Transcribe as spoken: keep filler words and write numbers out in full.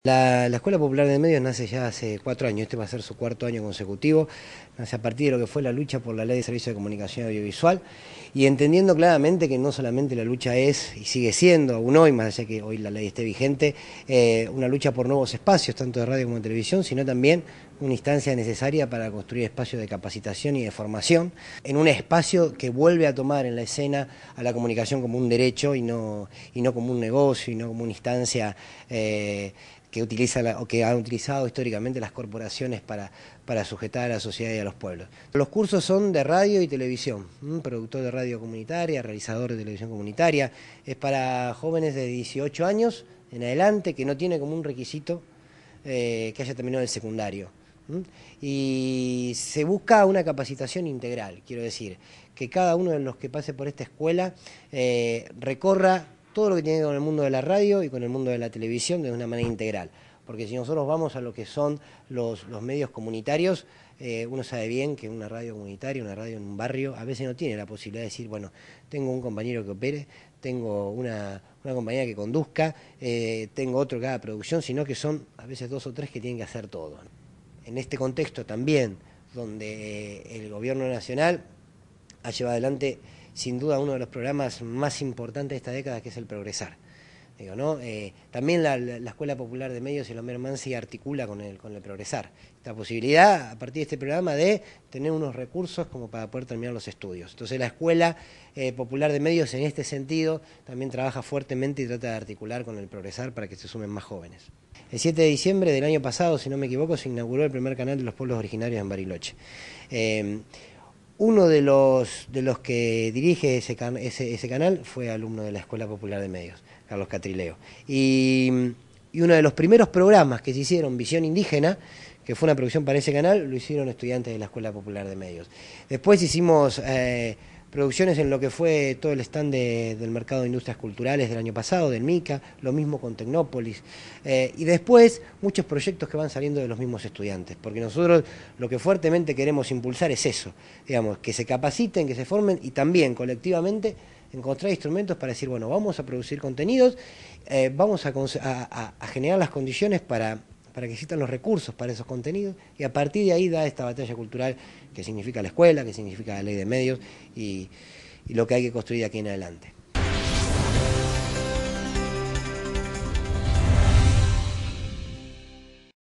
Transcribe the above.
La, la Escuela Popular de Medios nace ya hace cuatro años, este va a ser su cuarto año consecutivo, nace a partir de lo que fue la lucha por la Ley de Servicios de Comunicación Audiovisual y entendiendo claramente que no solamente la lucha es, y sigue siendo aún hoy, más allá que hoy la ley esté vigente, eh, una lucha por nuevos espacios, tanto de radio como de televisión, sino también una instancia necesaria para construir espacios de capacitación y de formación, en un espacio que vuelve a tomar en la escena a la comunicación como un derecho y no, y no como un negocio, y no como una instancia eh, que utiliza la, o que han utilizado históricamente las corporaciones para, para sujetar a la sociedad y a los pueblos. Los cursos son de radio y televisión, ¿m? Productor de radio comunitaria, realizador de televisión comunitaria, es para jóvenes de dieciocho años en adelante, que no tiene como un requisito eh, que haya terminado el secundario. ¿m? Y se busca una capacitación integral, quiero decir, que cada uno de los que pase por esta escuela eh, recorra todo lo que tiene que ver con el mundo de la radio y con el mundo de la televisión de una manera integral. Porque si nosotros vamos a lo que son los, los medios comunitarios, eh, uno sabe bien que una radio comunitaria, una radio en un barrio, a veces no tiene la posibilidad de decir, bueno, tengo un compañero que opere, tengo una, una compañera que conduzca, eh, tengo otro que haga producción, sino que son a veces dos o tres que tienen que hacer todo. En este contexto también, donde el gobierno nacional ha llevado adelante sin duda uno de los programas más importantes de esta década, que es el Progresar. Digo, ¿no? Eh, también la, la Escuela Popular de Medios y Lomer Mansi articula con el, con el Progresar. Esta posibilidad, a partir de este programa, de tener unos recursos como para poder terminar los estudios. Entonces la Escuela eh, Popular de Medios en este sentido también trabaja fuertemente y trata de articular con el Progresar para que se sumen más jóvenes. El siete de diciembre del año pasado, si no me equivoco, se inauguró el primer canal de los pueblos originarios en Bariloche. Eh, Uno de los, de los que dirige ese, can, ese, ese canal fue alumno de la Escuela Popular de Medios, Carlos Catrileo. Y, y uno de los primeros programas que se hicieron, Visión Indígena, que fue una producción para ese canal, lo hicieron estudiantes de la Escuela Popular de Medios. Después hicimos eh, producciones en lo que fue todo el stand de, del Mercado de Industrias Culturales del año pasado, del MICA, lo mismo con Tecnópolis, eh, y después muchos proyectos que van saliendo de los mismos estudiantes, porque nosotros lo que fuertemente queremos impulsar es eso, digamos, que se capaciten, que se formen y también colectivamente encontrar instrumentos para decir, bueno, vamos a producir contenidos, eh, vamos a, a, a generar las condiciones para... para que existan los recursos para esos contenidos, y a partir de ahí da esta batalla cultural que significa la escuela, que significa la ley de medios y, y lo que hay que construir de aquí en adelante.